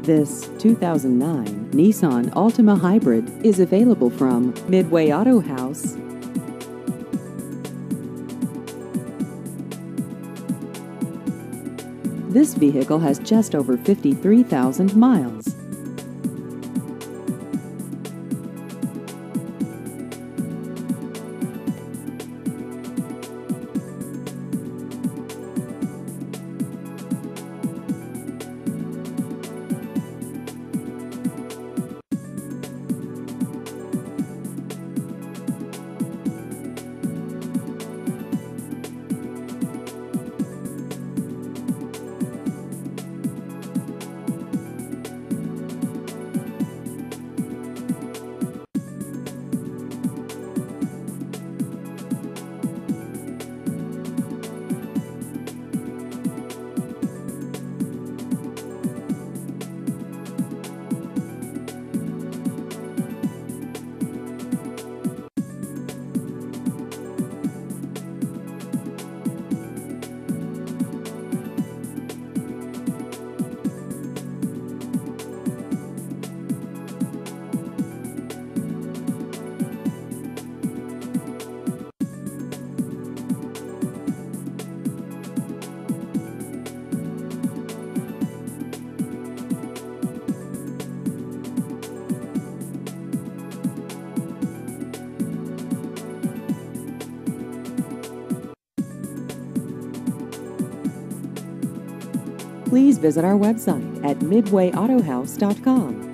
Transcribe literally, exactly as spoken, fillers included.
This two thousand nine Nissan Altima Hybrid is available from Midway Auto House. This vehicle has just over fifty-three thousand miles. Please visit our website at midway auto house dot com.